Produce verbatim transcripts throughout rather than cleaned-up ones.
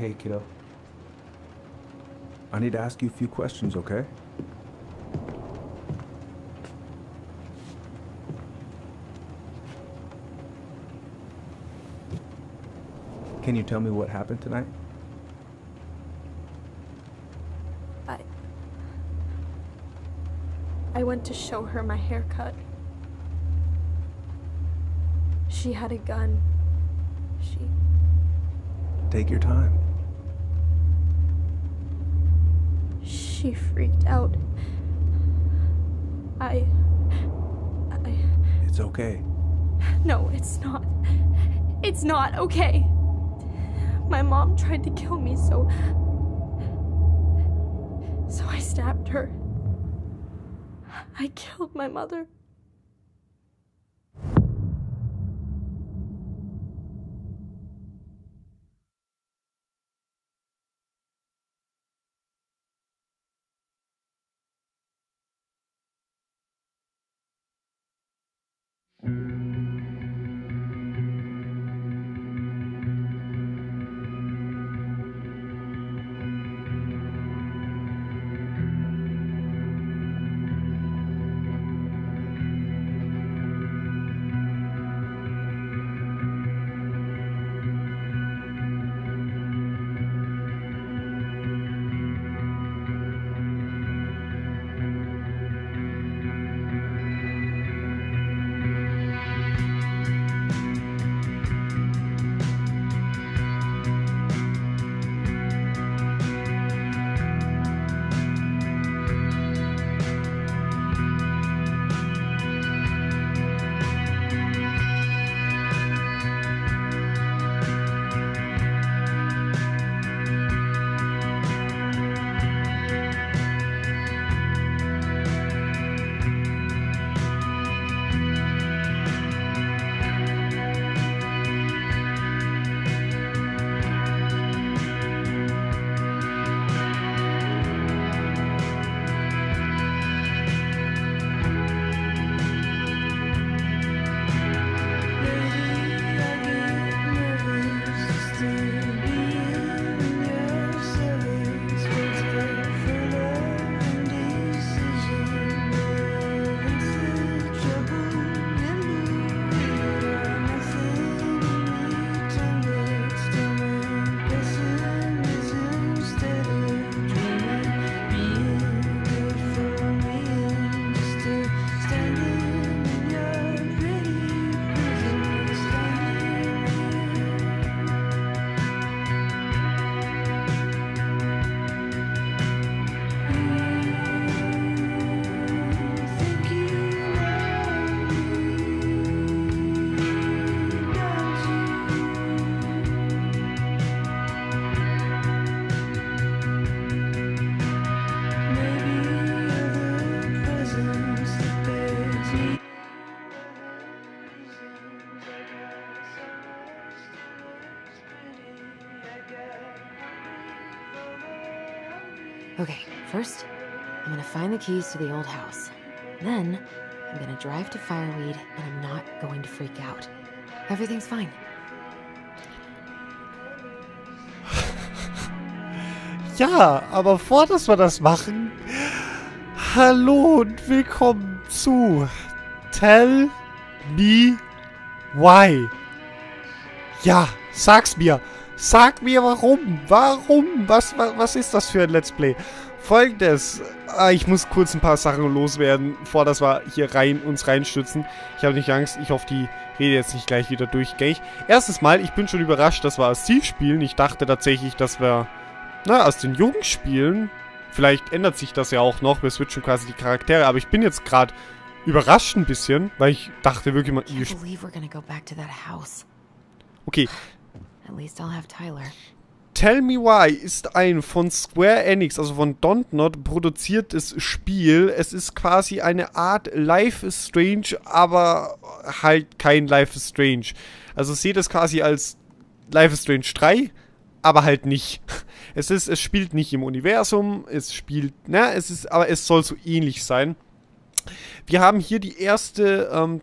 Hey, kiddo. I need to ask you a few questions, okay? Can you tell me what happened tonight? I... I went to show her my haircut. She had a gun. She... Take your time. She freaked out. I... I... It's okay. No, it's not. It's not okay. My mom tried to kill me, so... So I stabbed her. I killed my mother. Okay, first, I'm gonna find the keys to the old house. Then, I'm gonna drive to Fireweed, and I'm not going to freak out. Everything's fine. Ja, aber bevor dass wir das machen, hallo und willkommen zu Tell Me Why. Ja, sag's mir. Sag mir warum. Warum? Was, was, was ist das für ein Let's Play? Folgendes. Ah, ich muss kurz ein paar Sachen loswerden, bevor dass wir hier rein uns reinstützen. Ich habe nicht Angst. Ich hoffe, die rede jetzt nicht gleich wieder durchgängig. Erstes Mal, ich bin schon überrascht, dass wir als Ziel spielen. Ich dachte tatsächlich, dass wir, na, aus den Jungs spielen. Vielleicht ändert sich das ja auch noch. Wir switchen quasi die Charaktere. Aber ich bin jetzt gerade überrascht ein bisschen, weil ich dachte wirklich mal... Okay. At least I'll have Tyler. Tell Me Why ist ein von Square Enix, also von Dontnod, produziertes Spiel. Es ist quasi eine Art Life is Strange, aber halt kein Life is Strange. Also seht es quasi als Life is Strange drei, aber halt nicht. Es ist, es spielt nicht im Universum, es spielt, na, es ist, aber es soll so ähnlich sein. Wir haben hier die erste ähm,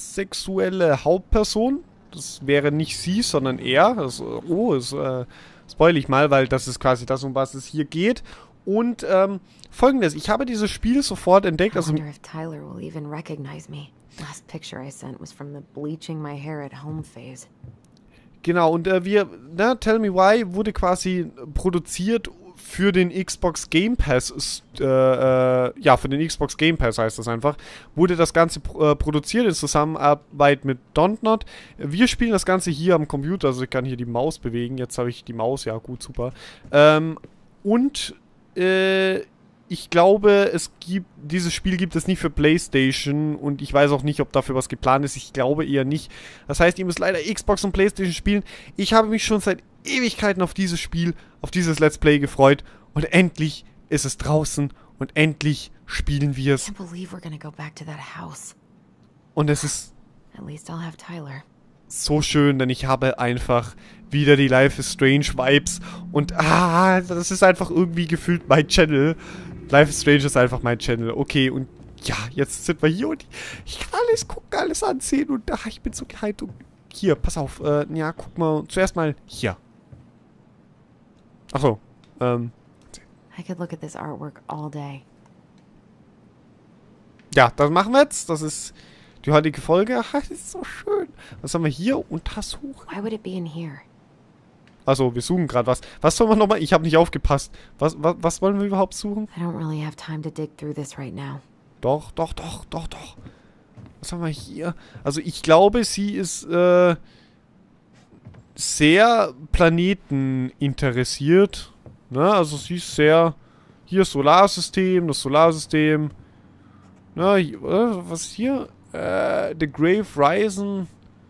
transsexuelle Hauptperson. Das wäre nicht sie, sondern er. Das, oh, ist, äh, ist spoil ich mal, weil das ist quasi das, um was es hier geht. Und ähm, folgendes, ich habe dieses Spiel sofort entdeckt. I Also, wonder if Tyler will even recognize me. Last picture I sent was from the bleaching my hair at home phase. genau, und äh, wir, ne, Tell Me Why wurde quasi produziert für den Xbox Game Pass, äh, äh, ja, für den Xbox Game Pass heißt das einfach, wurde das Ganze äh, produziert in Zusammenarbeit mit Dontnod. Wir spielen das Ganze hier am Computer, also ich kann hier die Maus bewegen. Jetzt habe ich die Maus, ja gut, super. Ähm, und, äh, ich glaube, es gibt, dieses Spiel gibt es nicht für PlayStation und ich weiß auch nicht, ob dafür was geplant ist. Ich glaube eher nicht. Das heißt, ihr müsst leider Xbox und PlayStation spielen. Ich habe mich schon seit Ewigkeiten auf dieses Spiel, auf dieses Let's Play gefreut und endlich ist es draußen und endlich spielen wir I es. can't believe we're gonna go back to that house. Und es ist At least I'll have Tyler. so schön, denn ich habe einfach wieder die Life is Strange Vibes und ah, das ist einfach irgendwie gefühlt mein Channel. Life is Strange ist einfach mein Channel. Okay, und ja, jetzt sind wir hier und ich kann alles gucken, alles ansehen und ach, ich bin so gehypt. Und hier, pass auf, äh, ja, guck mal, zuerst mal hier. Achso, ähm, I could look at this artwork all day. ja, das machen wir jetzt. Das ist die heutige Folge. Ach, das ist so schön. Was haben wir hier? Untersuchen. Why would it be in here? Also, wir suchen gerade was. Was sollen wir nochmal? Ich habe nicht aufgepasst. Was, was, was wollen wir überhaupt suchen? I don't really have time to dig through this right now. Doch, doch, doch, doch, doch. Was haben wir hier? Also, ich glaube, sie ist, äh, sehr Planeten interessiert. Ne? Also, sie ist sehr... Hier Solarsystem, das Solarsystem. Na, hier, äh, was ist hier? Äh, The Grave Risen.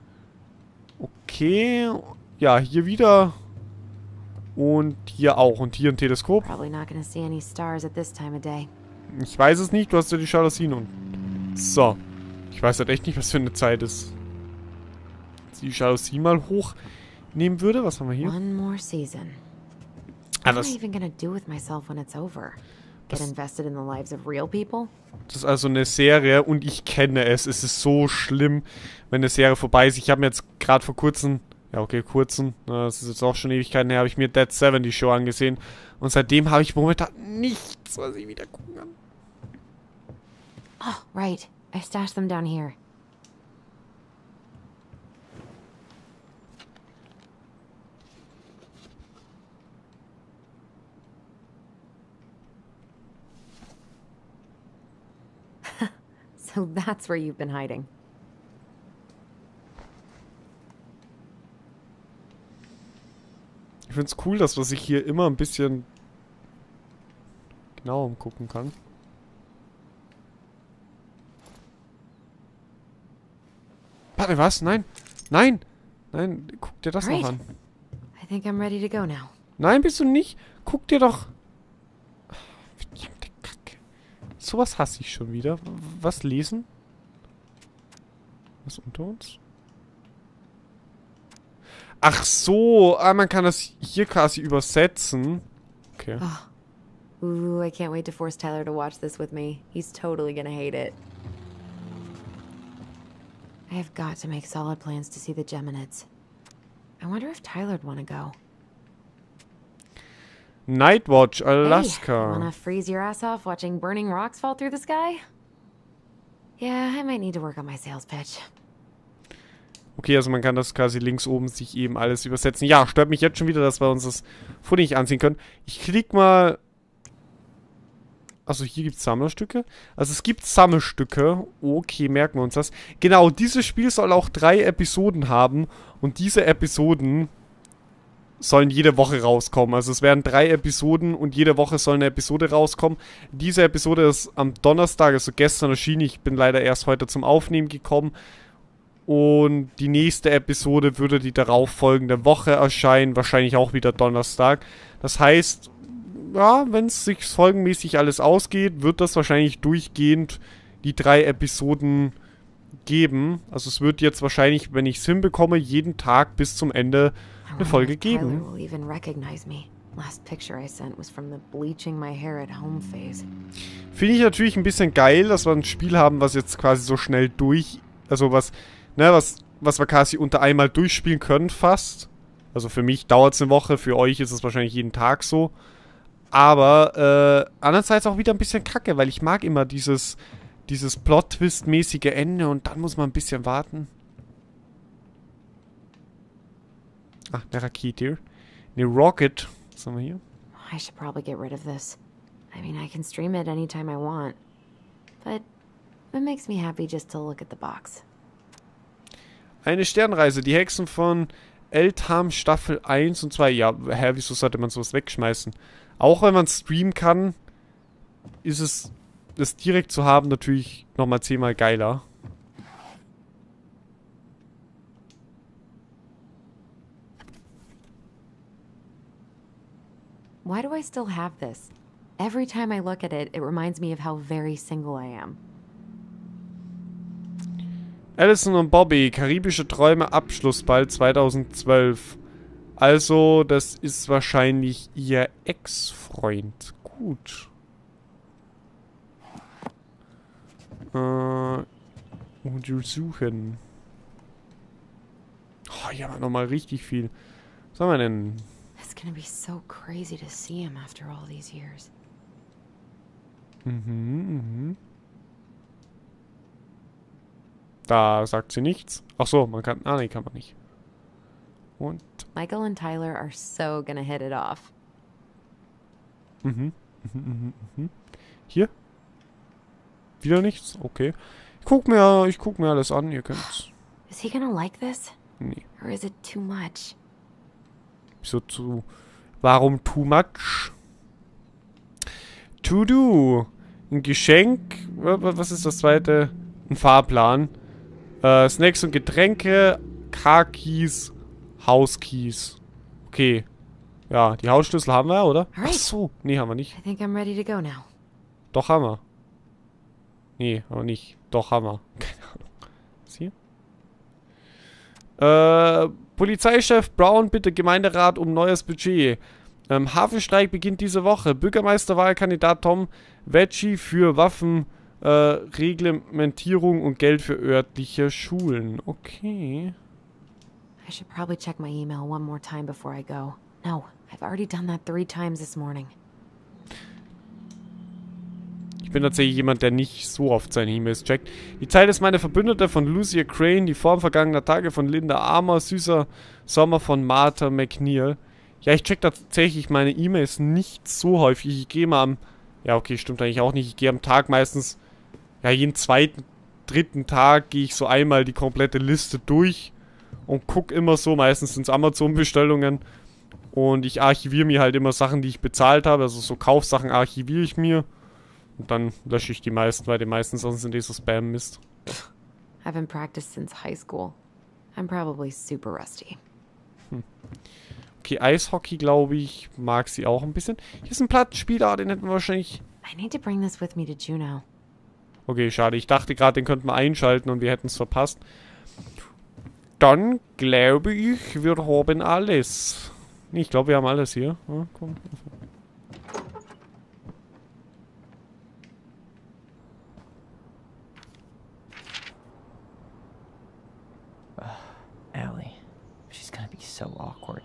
Okay. Ja, hier wieder... Und hier auch. Und hier ein Teleskop. Probably not gonna see any stars at this time of day. Ich weiß es nicht. Du hast ja die Jalousien und... So. Ich weiß halt echt nicht, was für eine Zeit ist. Die Jalousie mal hochnehmen würde. Was haben wir hier? One more season. Ah, What am das, I even gonna do with myself when it's over? Get Das- invested in the lives of real people? das ist also eine Serie und ich kenne es. Es ist so schlimm, wenn eine Serie vorbei ist. Ich habe mir jetzt gerade vor kurzem... Ja, okay, kurzen. Na, das ist jetzt auch schon Ewigkeiten her. Habe ich mir Dead Seven die Show angesehen. Und seitdem habe ich momentan nichts, was ich wieder gucken kann. Oh, right. I stashed them down here. So that's where you've been hiding. Ich finde es cool, dass man sich hier immer ein bisschen genau umgucken kann. Warte, was? Nein. Nein. Nein, guck dir das Right. noch an. I think I'm ready to go now. Nein, bist du nicht? Guck dir doch... Verdammte Kacke. Sowas hasse ich schon wieder. Was lesen? Was unter uns? Ach so, ah, man kann das hier quasi übersetzen. Okay. Oh. Ooh, I can't wait to force Tyler to watch this with me. He's totally gonna hate it. I have got to make solid plans to see the Geminids. I wonder if Tyler'd want to go. Nightwatch, Hey, Alaska. wanna freeze your ass off watching burning rocks fall through the sky? Yeah, I might need to work on my sales pitch. Okay, also man kann das quasi links oben sich eben alles übersetzen. Ja, stört mich jetzt schon wieder, dass wir uns das Foto nicht ansehen können. Ich klick mal... Also hier gibt es Sammlerstücke. Also es gibt Sammelstücke. Okay, merken wir uns das. Genau, dieses Spiel soll auch drei Episoden haben. Und diese Episoden sollen jede Woche rauskommen. Also es werden drei Episoden und jede Woche soll eine Episode rauskommen. Diese Episode ist am Donnerstag, also gestern erschienen. Ich bin leider erst heute zum Aufnehmen gekommen. Und die nächste Episode würde die darauffolgende Woche erscheinen. Wahrscheinlich auch wieder Donnerstag. Das heißt... Ja, wenn es sich folgenmäßig alles ausgeht, wird das wahrscheinlich durchgehend die drei Episoden geben. Also es wird jetzt wahrscheinlich, wenn ich es hinbekomme, jeden Tag bis zum Ende eine Folge geben. Tyler will even recognize me. Last picture I sent was from the bleaching my hair at home phase. Finde ich natürlich ein bisschen geil, dass wir ein Spiel haben, was jetzt quasi so schnell durch, also was, ne, was, was wir quasi unter einmal durchspielen können fast. Also für mich dauert es eine Woche, für euch ist es wahrscheinlich jeden Tag so. Aber äh, andererseits auch wieder ein bisschen kacke, weil ich mag immer dieses, dieses Plot-Twist-mäßige Ende und dann muss man ein bisschen warten. Ach, eine Rakete. Eine Rocket. Was haben wir hier? I should probably get rid of this. I mean, I can stream it anytime I want. But it makes me happy just to look at the box. Eine Sternreise. Die Hexen von Eltham Staffel eins und zwei. Ja, hä, wieso sollte man sowas wegschmeißen? Auch wenn man streamen kann, ist es, das direkt zu haben, natürlich nochmal zehnmal geiler. Why do I still have this? Every time I look at it, it reminds me of how very single I am. Allison und Bobby, Karibische Träume, Abschlussball zweitausendzwölf. Also, das ist wahrscheinlich ihr Ex-Freund. Gut. Äh, untersuchen. Oh, hier haben wir nochmal richtig viel. Was haben wir denn? It's gonna be so crazy to see him after all these years. Mhm, mhm. Da sagt sie nichts. Ach so, man kann... Ah, nee, kann man nicht. Und... Michael and Tyler are so gonna hit it off. Mhm, mhm, mhm, mhm. Hier? Wieder nichts? Okay. Ich guck mir, ich guck mir alles an, ihr könnt's. Is he gonna like this? Nee. Or is it too much? Wieso zu... Warum too much? To do. Ein Geschenk. Was ist das zweite? Ein Fahrplan. Äh, Snacks und Getränke. Car-Keys. Hauskeys. Okay. Ja, die Hausschlüssel haben wir, oder? Ach so. Nee, haben wir nicht. I think I'm ready to go now. Doch, haben wir. Nee, aber nicht. Doch, haben wir. Keine Ahnung. Was hier? Äh, Polizeichef Brown bittet Gemeinderat um neues Budget. Ähm, Hafenstreik beginnt diese Woche. Bürgermeisterwahlkandidat Tom Vecchi für Waffen, äh, Reglementierung und Geld für örtliche Schulen. Okay. I should probably check my email one more time before I go. No, I've already done that three times this morning. Ich bin tatsächlich jemand, der nicht so oft seine E-Mails checkt. Die Zeit ist meine Verbündete von Lucia Crane, die Form vergangener Tage von Linda Armour, Süßer Sommer von Martha McNeil. Ja, ich check tatsächlich meine E-Mails nicht so häufig. Ich gehe mal am... Ja, okay, stimmt eigentlich auch nicht. Ich gehe am Tag meistens... Ja, jeden zweiten, dritten Tag gehe ich so einmal die komplette Liste durch und gucke immer so. Meistens sind es Amazon-Bestellungen. Und ich archiviere mir halt immer Sachen, die ich bezahlt habe. Also so Kaufsachen archiviere ich mir. Und dann lösche ich die meisten, weil die meisten sonst sind die so Spam-Mist. I haven't practiced since high school. I'm probably super rusty. Hm. Okay, Eishockey, glaube ich, mag sie auch ein bisschen. Hier ist ein Plattenspieler, den hätten wir wahrscheinlich... I need to bring this with me to Juneau. Okay, schade. Ich dachte gerade, den könnten wir einschalten und wir hätten es verpasst. Dann glaube ich, wir haben alles. Nee, ich glaube, wir haben alles hier. Ja, komm. Allie, she's gonna be so awkward.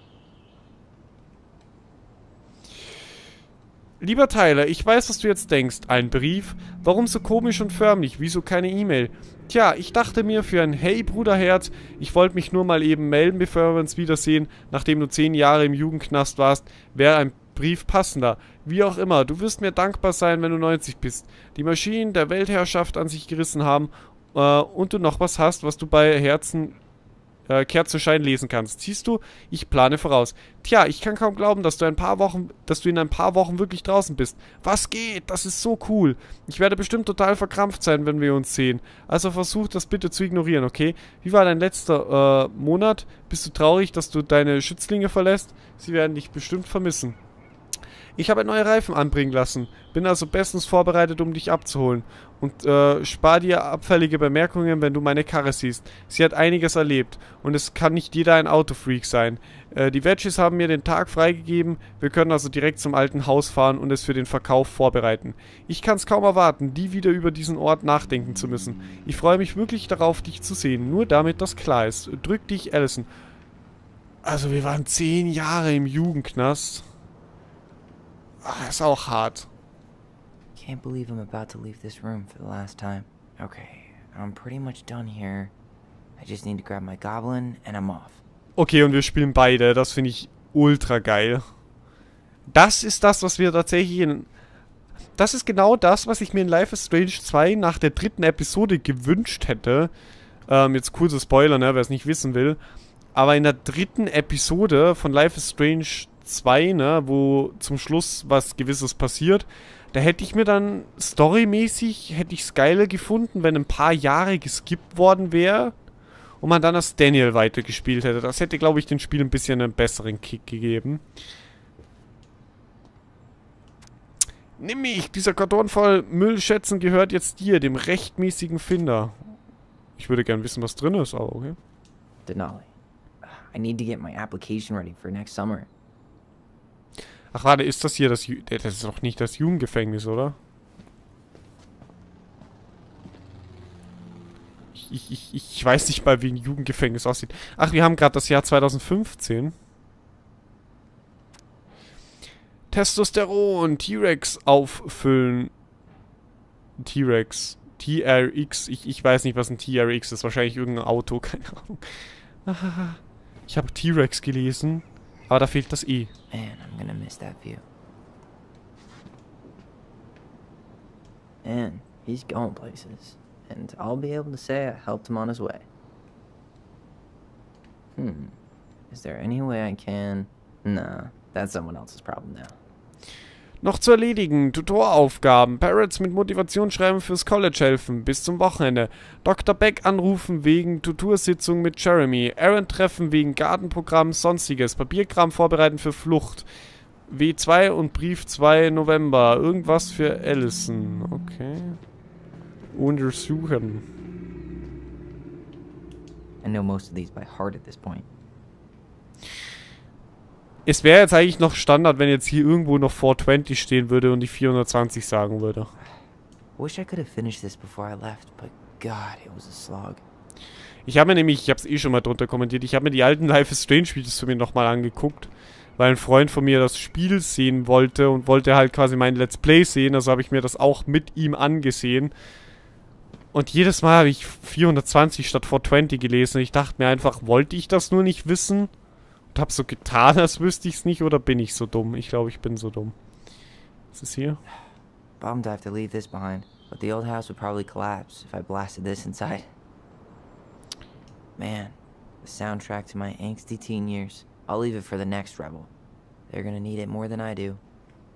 Lieber Tyler, ich weiß, was du jetzt denkst. Ein Brief? Warum so komisch und förmlich? Wieso keine E-Mail? Tja, ich dachte mir für ein Hey Bruderherz, ich wollte mich nur mal eben melden, bevor wir uns wiedersehen, nachdem du zehn Jahre im Jugendknast warst, wäre ein Brief passender. Wie auch immer, du wirst mir dankbar sein, wenn du neunzig bist. Die Maschinen der Weltherrschaft an sich gerissen haben äh, und du noch was hast, was du bei Herzen... Äh, Kerzenschein lesen kannst. Siehst du, ich plane voraus. Tja, ich kann kaum glauben, dass du ein paar Wochen, dass du in ein paar Wochen wirklich draußen bist. Was geht? Das ist so cool. Ich werde bestimmt total verkrampft sein, wenn wir uns sehen. Also versuch das bitte zu ignorieren, okay? Wie war dein letzter äh, Monat? Bist du traurig, dass du deine Schützlinge verlässt? Sie werden dich bestimmt vermissen. Ich habe neue Reifen anbringen lassen. Bin also bestens vorbereitet, um dich abzuholen. Und äh, spar dir abfällige Bemerkungen, wenn du meine Karre siehst. Sie hat einiges erlebt. Und es kann nicht jeder ein Autofreak sein. Äh, die Veggies haben mir den Tag freigegeben. Wir können also direkt zum alten Haus fahren und es für den Verkauf vorbereiten. Ich kann es kaum erwarten, die wieder über diesen Ort nachdenken zu müssen. Ich freue mich wirklich darauf, dich zu sehen. Nur damit das klar ist. Drück dich, Allison. Also wir waren zehn Jahre im Jugendknast. Ah, ist auch hart. Can't believe I'm about to leave this room for the last time. Okay, I'm pretty much done here. I just need to grab my goblin and I'm off. Okay, und wir spielen beide. Das finde ich ultra geil. Das ist das, was wir tatsächlich in... Das ist genau das, was ich mir in Life is Strange zwei nach der dritten Episode gewünscht hätte. Ähm, jetzt kurzer Spoiler, ne, wer es nicht wissen will. Aber in der dritten Episode von Life is Strange zwei, ne, wo zum Schluss was Gewisses passiert, da hätte ich mir dann storymäßig, hätte ich es geiler gefunden, wenn ein paar Jahre geskippt worden wäre und man dann als Daniel weitergespielt hätte. Das hätte, glaube ich, dem Spiel ein bisschen einen besseren Kick gegeben. Nimm mich, dieser Karton voll Müllschätzen gehört jetzt dir, dem rechtmäßigen Finder. Ich würde gern wissen, was drin ist, aber okay. Denali, I need to get my application ready for next summer. Ach warte, ist das hier das... Ju das ist doch nicht das Jugendgefängnis, oder? Ich, ich, ich, ich weiß nicht mal, wie ein Jugendgefängnis aussieht. Ach, wir haben gerade das Jahr zweitausendfünfzehn. Testosteron, T-Rex auffüllen. T-Rex. T R X. Ich, ich weiß nicht, was ein T R X ist. Wahrscheinlich irgendein Auto, keine Ahnung. Ich habe T-Rex gelesen, aber da fehlt das E. Man, I'm gonna miss that view. And he's going places. And I'll be able to say I helped him on his way. Hmm. Is there any way I can... Nah, that's someone else's problem now. Noch zu erledigen. Tutoraufgaben. Parrots mit Motivationsschreiben fürs College helfen. Bis zum Wochenende. Doktor Beck anrufen wegen Tutorsitzung mit Jeremy. Aaron treffen wegen Gartenprogramm. Sonstiges. Papierkram vorbereiten für Flucht. W zwei und Brief zwei November. Irgendwas für Allison. Okay. Untersuchen. I know most of these by heart at this point. Es wäre jetzt eigentlich noch Standard, wenn jetzt hier irgendwo noch vierhundertzwanzig stehen würde und ich vierhundertzwanzig sagen würde. Wish I could have finished this before I left, but God, it was a slog. Ich habe mir nämlich, ich habe es eh schon mal drunter kommentiert, ich habe mir die alten Life is Strange Videos für mich nochmal angeguckt, weil ein Freund von mir das Spiel sehen wollte und wollte halt quasi mein Let's Play sehen, also habe ich mir das auch mit ihm angesehen. Und jedes Mal habe ich vierhundertzwanzig statt vierhundertzwanzig gelesen. Ich dachte mir einfach, wollte ich das nur nicht wissen? Und habe so getan, als wüsste ich es nicht, oder bin ich so dumm? Ich glaube, ich bin so dumm. Was ist hier? Bummed I have to leave this behind, but the old house would probably collapse if I blasted this inside. Man, the soundtrack to my angsty teen years. I'll leave it for the next rebel. They're gonna need it more than I do.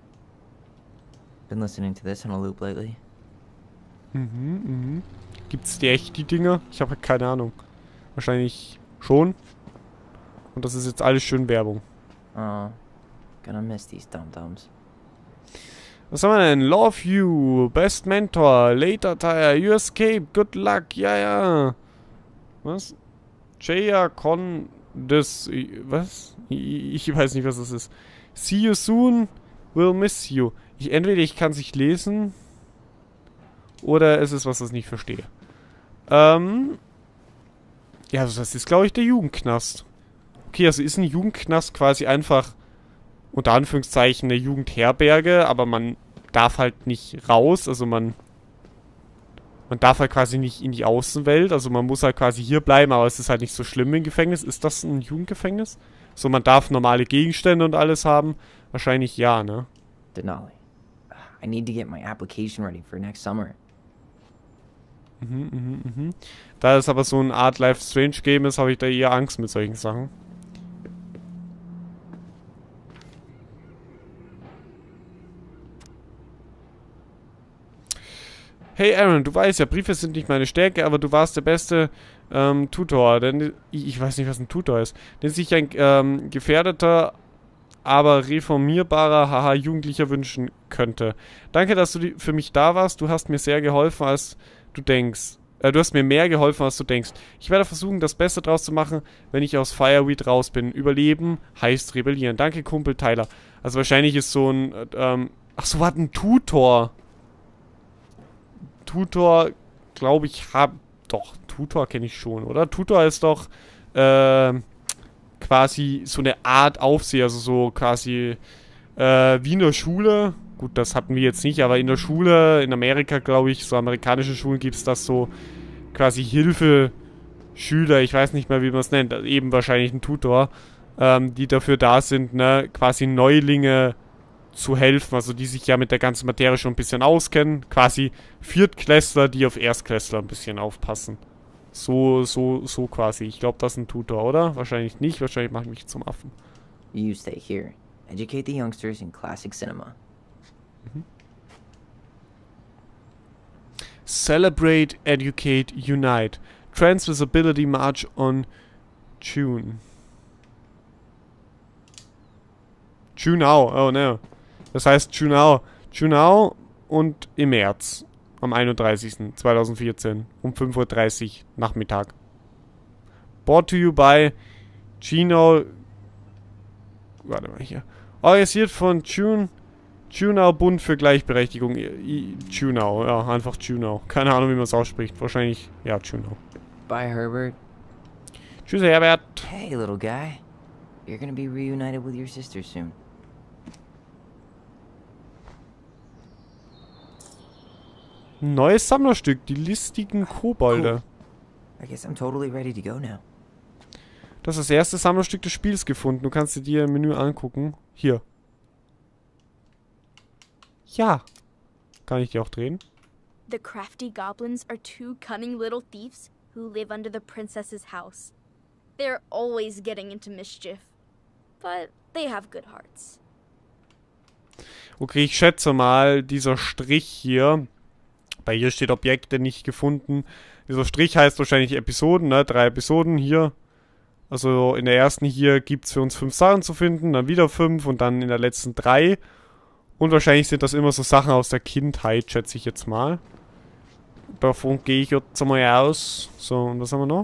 Been listening to this on a loop lately. Mhm, mhm. Gibt's die echt, die Dinger? Ich habe keine Ahnung. Wahrscheinlich schon. Und das ist jetzt alles schön Werbung. Oh, gonna miss these dum-dums. Was haben wir denn? Love you, Best Mentor, Later Tire, You Escape, Good Luck, ja, ja. Was? Jaya Con des... Was? Ich weiß nicht, was das ist. See you soon, will miss you. Ich, entweder ich kann es nicht lesen... Oder es ist was, das ich nicht verstehe. Ähm. Ja, das ist, glaube ich, der Jugendknast. Okay, also ist ein Jugendknast quasi einfach, unter Anführungszeichen, eine Jugendherberge, aber man darf halt nicht raus, also man man darf halt quasi nicht in die Außenwelt, also man muss halt quasi hier bleiben, aber es ist halt nicht so schlimm im Gefängnis. Ist das ein Jugendgefängnis? So, man darf normale Gegenstände und alles haben? Wahrscheinlich ja, ne? Denali, I need to get my application ready for next summer. Mhm, mhm, mhm. Da es aber so eine Art Life Strange Game ist, habe ich da eher Angst mit solchen Sachen. Hey Aaron, du weißt ja, Briefe sind nicht meine Stärke, aber du warst der beste ähm, Tutor. Denn ich, ich weiß nicht, was ein Tutor ist. Den sich ein ähm, gefährdeter, aber reformierbarer haha Jugendlicher wünschen könnte. Danke, dass du die, für mich da warst. Du hast mir sehr geholfen, als du denkst. Äh, du hast mir mehr geholfen, als du denkst. Ich werde versuchen, das Beste draus zu machen, wenn ich aus Fireweed raus bin. Überleben heißt rebellieren. Danke, Kumpel Tyler. Also wahrscheinlich ist so ein, äh, ähm, ach so, hat ein Tutor. Tutor, glaube ich, hab, doch, Tutor kenne ich schon, oder? Tutor ist doch, äh, quasi so eine Art Aufseher, also so quasi äh, wie in der Schule. Gut, das hatten wir jetzt nicht, aber in der Schule, in Amerika, glaube ich, so amerikanische Schulen gibt es das so quasi Hilfeschüler, ich weiß nicht mehr, wie man es nennt, eben wahrscheinlich ein Tutor, ähm, die dafür da sind, ne, quasi Neulinge zu helfen, also die sich ja mit der ganzen Materie schon ein bisschen auskennen, quasi Viertklässler, die auf Erstklässler ein bisschen aufpassen. So, so, so quasi. Ich glaube, das ist ein Tutor, oder? Wahrscheinlich nicht, wahrscheinlich mache ich mich zum Affen. You stay here. Educate the youngsters in classic cinema. Mhm. Celebrate, Educate, Unite. Transvisibility March on June. Junau, oh no. Das heißt Junau. Junau und im März. Am einunddreißigsten zweitausendvierzehn. Um fünf Uhr dreißig Nachmittag. Brought to you by Gino. Warte mal hier. Organisiert von June. Junau Bund für Gleichberechtigung. Junau, ja, einfach Junau. Keine Ahnung, wie man es ausspricht. Wahrscheinlich, ja, Junau. Bye, Herbert. Tschüss, Herbert. Hey, little guy. You're gonna be reunited with your sister soon. Neues Sammlerstück, die listigen Kobolde. Cool. I guess I'm totally ready to go now. Du hast das erste Sammlerstück des Spiels gefunden. Du kannst dir im Menü angucken. Hier. Ja. Kann ich die auch drehen? The crafty goblins are two cunning little thieves who live under the princess's house. They're always getting into mischief, but they have good hearts. Okay, ich schätze mal, dieser Strich hier, bei hier steht Objekte nicht gefunden. Dieser Strich heißt wahrscheinlich Episoden, ne? Drei Episoden hier. Also in der ersten hier gibt es für uns fünf Sachen zu finden, dann wieder fünf und dann in der letzten drei. Und wahrscheinlich sind das immer so Sachen aus der Kindheit, schätze ich jetzt mal. Davon gehe ich jetzt einmal aus. So, und was haben wir noch?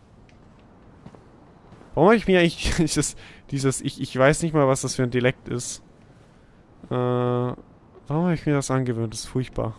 Warum habe ich mir eigentlich dieses, dieses, ich, ich weiß nicht mal, was das für ein Dialekt ist. Äh, warum habe ich mir das angewöhnt? Das ist furchtbar.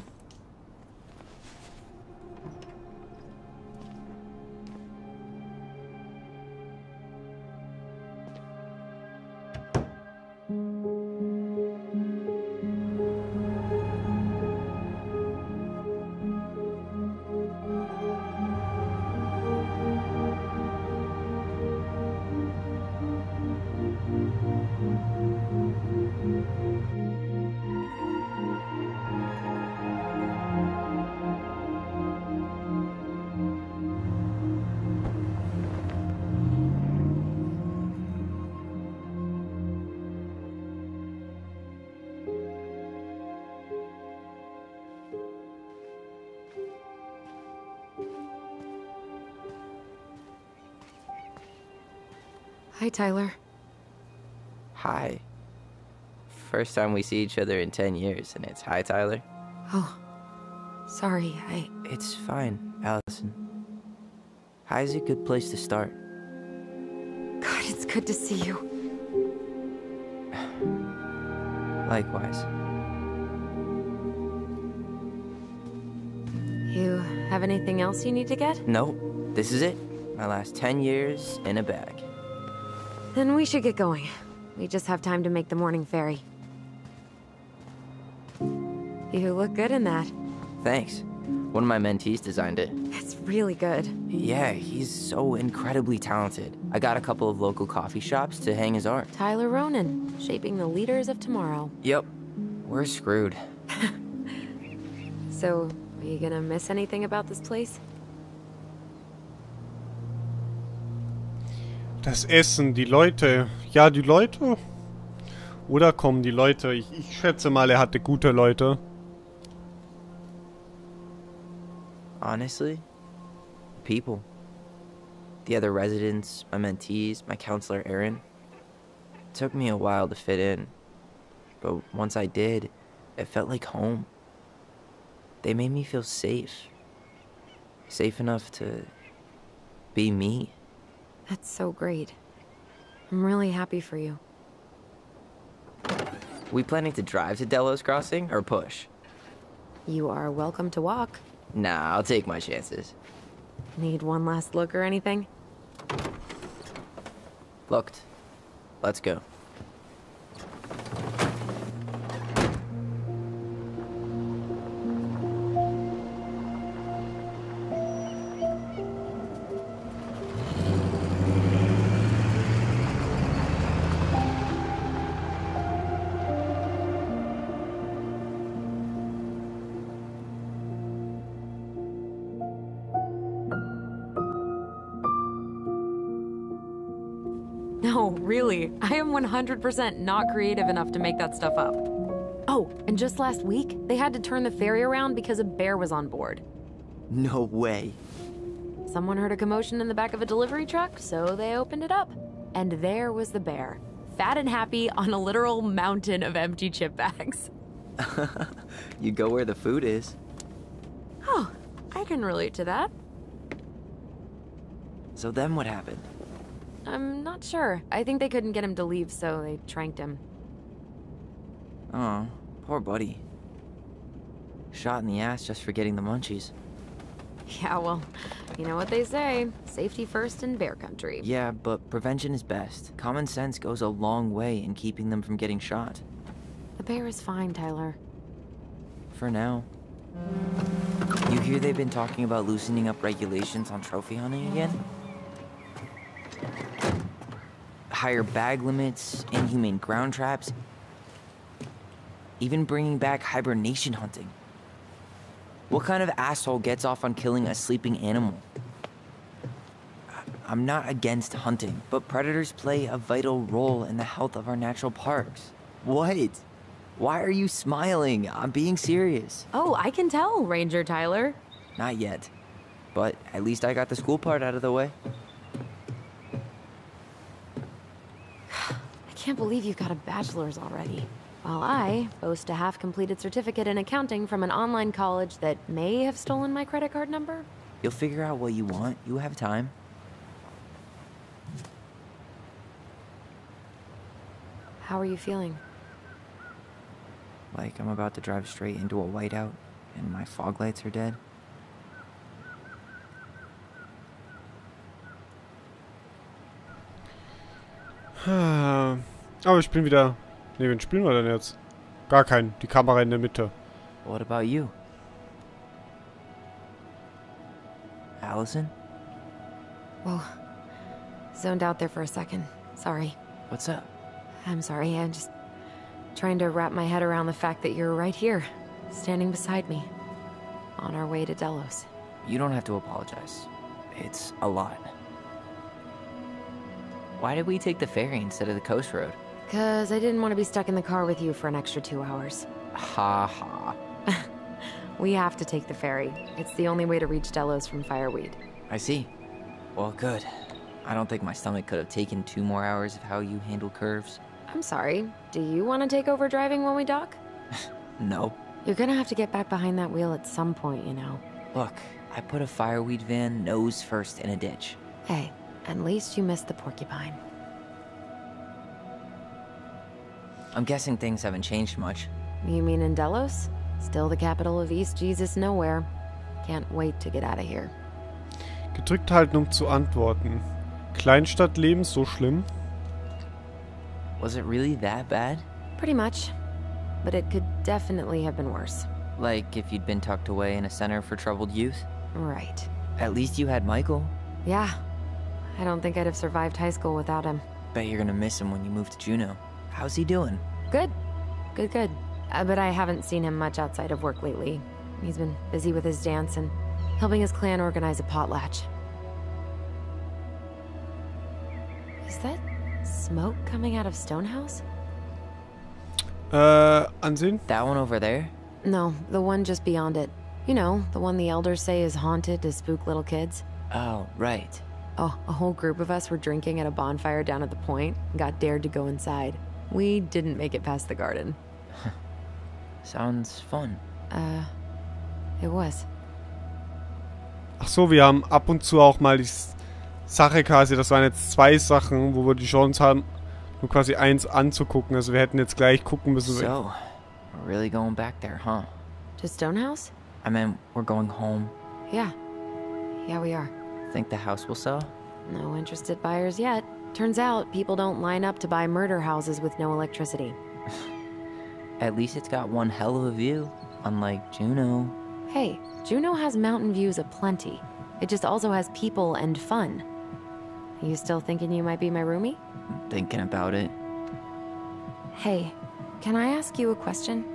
Hi, Tyler. Hi. First time we see each other in ten years, and it's hi, Tyler. Oh, sorry, I... It's fine, Allison. Hi's a good place to start. God, it's good to see you. Likewise. You have anything else you need to get? Nope. This is it. My last ten years in a bag. Then we should get going. We just have time to make the morning ferry. You look good in that. Thanks. One of my mentees designed it. It's really good. Yeah, he's so incredibly talented. I got a couple of local coffee shops to hang his art. Tyler Ronan, shaping the leaders of tomorrow. Yep. We're screwed. So, are you gonna miss anything about this place? Das Essen, die Leute. Ja, die Leute. Oder kommen die Leute? Ich, ich schätze mal, er hatte gute Leute. Honestly, people. The other residents, my mentees, my counselor Aaron. It took me a while to fit in. But once I did, it felt like home. They made me feel safe. Safe enough to be me. That's so great. I'm really happy for you. We planning to drive to Delos Crossing or push? You are welcome to walk. Nah, I'll take my chances. Need one last look or anything? Looked. Let's go. No, really. I am one hundred percent not creative enough to make that stuff up. Oh, and just last week, they had to turn the ferry around because a bear was on board. No way. Someone heard a commotion in the back of a delivery truck, so they opened it up. And there was the bear, fat and happy on a literal mountain of empty chip bags. You go where the food is. Oh, I can relate to that. So then what happened? I'm not sure. I think they couldn't get him to leave, so they tranked him. Oh, poor buddy. Shot in the ass just for getting the munchies. Yeah, well, you know what they say. Safety first in bear country. Yeah, but prevention is best. Common sense goes a long way in keeping them from getting shot. The bear is fine, Tyler. For now. You hear they've been talking about loosening up regulations on trophy hunting again? Higher bag limits, inhumane ground traps, even bringing back hibernation hunting. What kind of asshole gets off on killing a sleeping animal? I'm not against hunting, but predators play a vital role in the health of our natural parks. What? Why are you smiling? I'm being serious. Oh, I can tell, Ranger Tyler. Not yet, but at least I got the school part out of the way. I can't believe you've got a bachelor's already. While I boast a half-completed certificate in accounting from an online college that may have stolen my credit card number. You'll figure out what you want. You have time. How are you feeling? Like I'm about to drive straight into a whiteout and my fog lights are dead. Aber ich bin wieder... Ne, wen spielen wir denn jetzt? Gar keinen. Die Kamera in der Mitte. What about you? Allison? Whoa. Zoned out there for a second. Sorry. What's up? I'm sorry. I'm just trying to wrap my head around the fact that you're right here, standing beside me, on our way to Delos. You don't have to apologize. It's a lot. Why did we take the ferry instead of the coast road? Because I didn't want to be stuck in the car with you for an extra two hours. Ha ha. We have to take the ferry. It's the only way to reach Delos from Fireweed. I see. Well, good. I don't think my stomach could have taken two more hours of how you handle curves. I'm sorry. Do you want to take over driving when we dock? No. You're gonna have to get back behind that wheel at some point, you know. Look, I put a fireweed van nose first in a ditch. Hey, at least you missed the porcupine. I'm guessing things haven't changed much. You mean in Delos? Still the capital of East Jesus Nowhere. Can't wait to get out of here. Gedrückt halten, um zu antworten. Kleinstadtleben so schlimm? Was it really that bad? Pretty much. But it could definitely have been worse. Like if you'd been tucked away in a center for troubled youth? Right. At least you had Michael. Yeah. I don't think I'd have survived high school without him. Bet you're gonna miss him when you move to Juneau. How's he doing? Good. Good, good. Uh, but I haven't seen him much outside of work lately. He's been busy with his dance and helping his clan organize a potlatch. Is that smoke coming out of Stonehouse? Äh, ansehen? That one over there? No, the one just beyond it. You know, the one the elders say is haunted to spook little kids. Oh, right. Oh, a whole group of us were drinking at a bonfire down at the point and got dared to go inside. We didn't make it past the garden. Sounds fun. Uh, it was. Ach so, wir haben ab und zu auch mal die Sache quasi, das waren jetzt zwei Sachen, wo wir die Chance haben, nur quasi eins anzugucken. Also wir hätten jetzt gleich gucken müssen. So, we're really going back there, huh? To Stonehouse? I mean, we're going home. Yeah. Yeah, we are. Think the house will sell? No interested buyers yet. Turns out people don't line up to buy murder houses with no electricity. At least it's got one hell of a view, unlike Juneau. Hey, Juneau has mountain views aplenty. It just also has people and fun. You still thinking you might be my roomie? Thinking about it. Hey, can I ask you a question?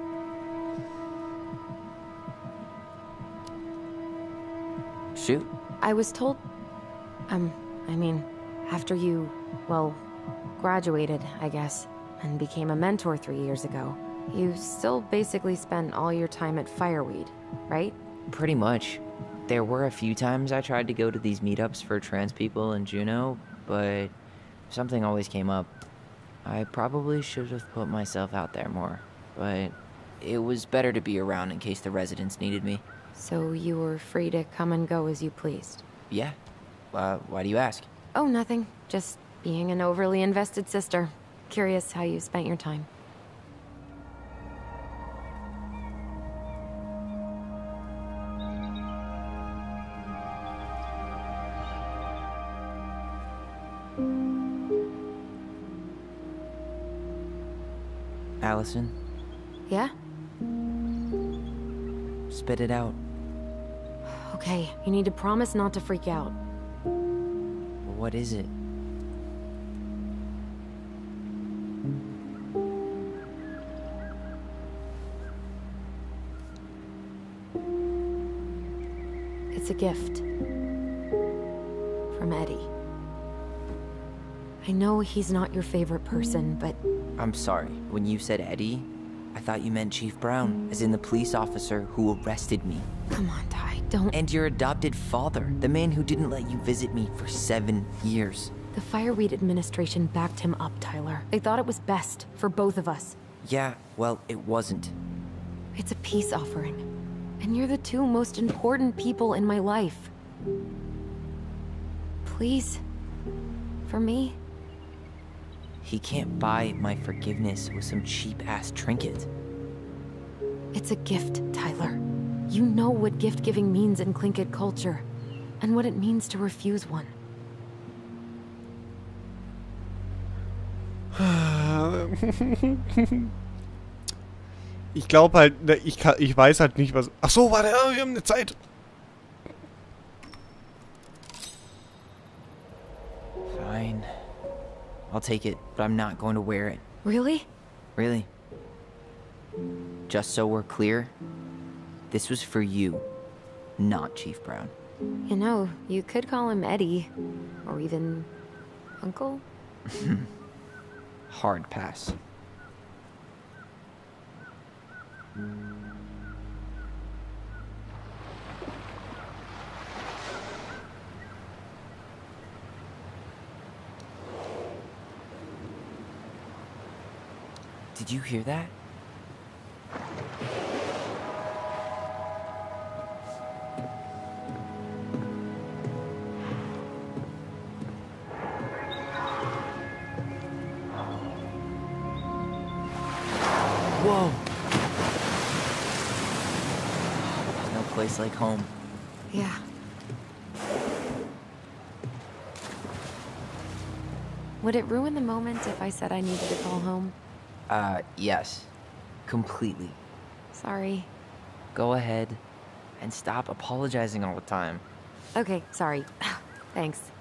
Shoot. I was told... Um, I mean, after you, well, graduated, I guess, and became a mentor three years ago, you still basically spent all your time at Fireweed, right? Pretty much. There were a few times I tried to go to these meetups for trans people in Juneau, but something always came up. I probably should have put myself out there more, but it was better to be around in case the residents needed me. So you were free to come and go as you pleased? Yeah. Uh, why do you ask? Oh, nothing. Just being an overly invested sister. Curious how you spent your time. Allison, Yeah? spit it out. Okay, you need to promise not to freak out. What is it? It's a gift. From Eddie. I know he's not your favorite person, but... I'm sorry. When you said Eddie, I thought you meant Chief Brown, as in the police officer who arrested me. Come on, Ty, don't... And your adopted father, the man who didn't let you visit me for seven years. The Fireweed administration backed him up, Tyler. They thought it was best for both of us. Yeah, well, it wasn't. It's a peace offering. And you're the two most important people in my life. Please. For me. He can't buy my forgiveness with some cheap-ass trinket. It's a gift, Tyler. You know what gift-giving means in Tlingit culture, and what it means to refuse one. Ich glaube halt, ne, ich, kann, ich weiß halt nicht, was... Ach so, warte, wir haben eine Zeit. Fine. I'll take it, but I'm not going to wear it. Really? Really. Just so we're clear, this was for you, not Chief Brown. You know, you could call him Eddie, or even Uncle? Hard pass. Did you hear that? Whoa! There's no place like home. Yeah. Would it ruin the moment if I said I needed to call home? Uh, yes. Completely. Sorry. Go ahead and stop apologizing all the time. Okay, sorry. Thanks.